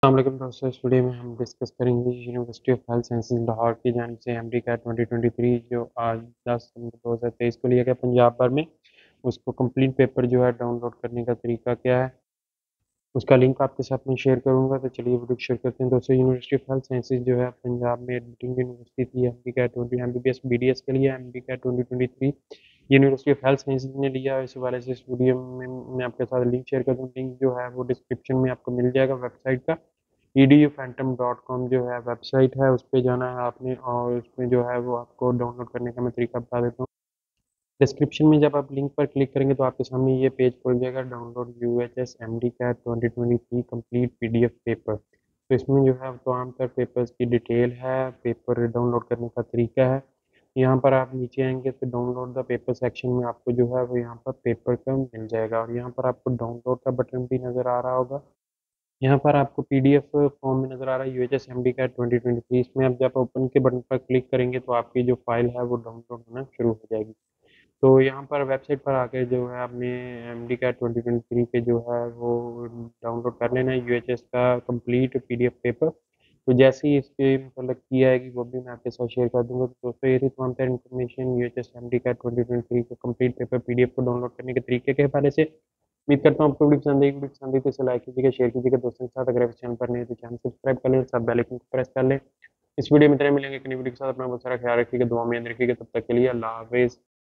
अस्सलामुअलैकुम दोस्तों, इस वीडियो में हम डिस्कस करेंगे university of health sciences Lahore की जानिब से MDCAT 2023 जो आज 10 सितंबर 2023 को लिया गया पंजाब भर में। उसको कंप्लीट पेपर जो है डाउनलोड करने का तरीका क्या है, उसका लिंक आपके साथ में शेयर करूंगा। तो चलिए वीडियो शेयर करते हैं। दोस्तों, यूनिवर्सिटी ऑफ हेल्थ साइंसेज जो है पंजाब में एडमिटिंग यूनिवर्सिटी थी MDCAT 20 MBBS BDS के लिए MDCAT 2023 university of health sciences ने लिया। इस हवाले से इस वीडियो में मैं आपके साथ लिंक शेयर कर दूँ। लिंक जो है वो डिस्क्रिप्शन में आपको मिल जाएगा। वेबसाइट का eduphantom.com जो है वेबसाइट है, उस पर जाना है आपने और उसमें जो है वो आपको डाउनलोड करने का मैं तरीका बता देता हूँ। डिस्क्रिप्शन में जब आप लिंक पर क्लिक करेंगे तो आपके सामने ये पेज खुल जाएगा, download UHS MDCAT 2023 complete PDF paper. तो इसमें जो है तमाम तर पेपर्स की डिटेल है, पेपर डाउनलोड करने का तरीका है। यहाँ पर आप नीचे आएंगे तो डाउनलोड द पेपर सेक्शन में आपको जो है वो यहाँ पर पेपर का मिल जाएगा और यहाँ पर आपको डाउनलोड का बटन भी नज़र आ रहा होगा। यहाँ पर आपको PDF फॉर्म में नज़र आ रहा है UHS MDCAT 2023। इसमें आप जब ओपन के बटन पर क्लिक करेंगे तो आपकी जो फाइल है वो डाउनलोड होना शुरू हो जाएगी। तो यहाँ पर वेबसाइट पर आकर जो है आपने MDCAT 2023 के जो है वो डाउनलोड कर लेना है UHS का कंप्लीट PDF पेपर। तो जैसे ही इसके मतलब की आएगी वो भी मैं आपके साथ शेयर कर दूंगा। तो दोस्तों, ये थी तमाम तरह इन्फॉर्मेशन UHS MDCAT 2023 का कंप्लीट पेपर PDF को डाउनलोड करने के तरीके के हवाले से। उम्मीद करता हूँ आपको वीडियो पसंद आएगी। वीडियो पसंद आई तो इसे लाइक कीजिएगा, शेयर कीजिएगा दोस्तों के साथ। अगर आप चैनल पर नए हैं तो चैनल सब्सक्राइब कर लें, साथ बेल आइकन को प्रेस कर लें। इस वीडियो में तरह मिलेंगे कि नई वीडियो के साथ। अपना बहुत सारा ख्याल रखिएगा, दुआ में याद रखिएगा। तब तक के लिए अल्लाह हाफिज़।